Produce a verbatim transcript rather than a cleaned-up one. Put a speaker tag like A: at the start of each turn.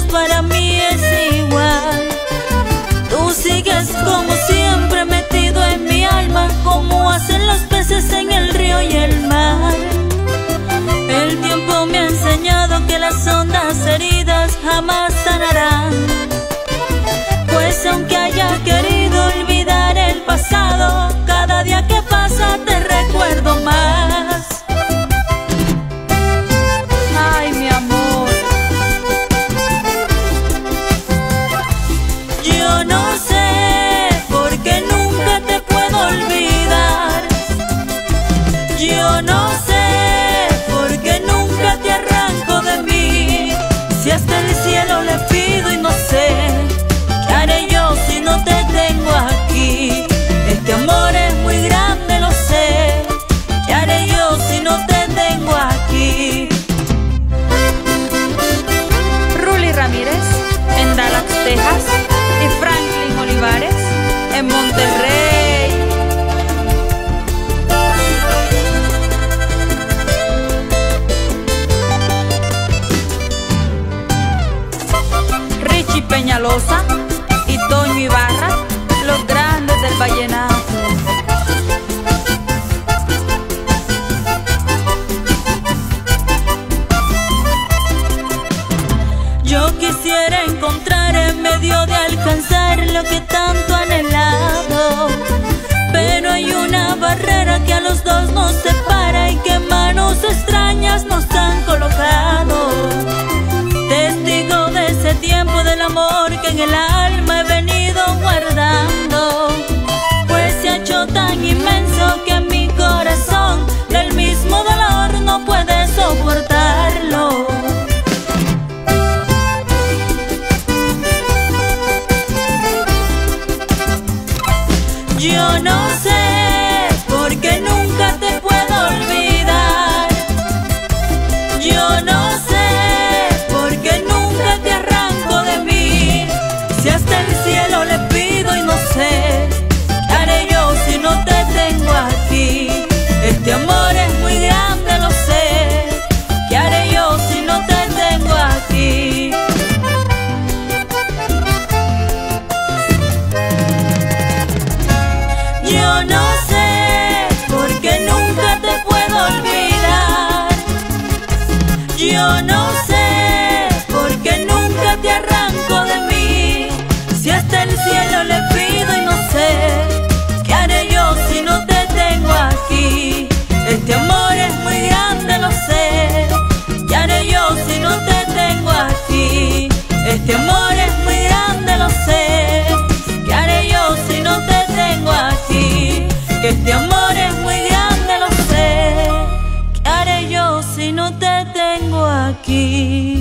A: para mí es igual. Tú sigues como siempre metido en mi alma, como hacen los peces en el río y el mar. El tiempo me ha enseñado que las hondas heridas jamás sanarán, pues aunque haya querido olvidar el pasado, cada día que pasa te recuerdo más. Ay, mi amor, yo no sé por qué nunca te puedo olvidar. Yo no sé por qué nunca te arranco de mí. Si hasta el cielo le pido y no sé qué haré yo si no te tengo aquí. Este amor es muy grande, lo sé. ¿Qué haré yo si no te tengo aquí?
B: Ruli Ramírez en Dallas, Texas, y Franklin Olivares en Monterrey. Richie Peñalosa y Toño Ibarra, los grandes del vallenato.
A: Yo quisiera encontrar en medio de alcanzar lo que tanto anhelado, pero hay una barrera que a los dos nos separa y que manos extrañas nos han colocado. Testigo de ese tiempo del amor que en el alma he venido guardando, pues se ha hecho tan inmenso que mi corazón del mismo dolor no puede soportarlo. Yo no sé por qué nunca te puedo olvidar. Yo no sé por qué nunca te arranco de mí. Si hasta el cielo le pido y no sé qué haré yo si no te tengo aquí. Este amor es muy grande, lo sé. ¿Qué haré yo si no te tengo aquí? Yo no sé por qué nunca te puedo olvidar. Yo no sé por qué nunca te arranco de mí. Si hasta el cielo le pido y no sé qué haré yo si no te tengo aquí. Este amor es muy grande, lo sé. ¿Qué haré yo si no te tengo aquí? Este amor es muy grande, lo sé. ¿Qué haré yo si no te tengo aquí? Este amor es muy grande, lo sé. ¿Qué haré yo si no te tengo aquí?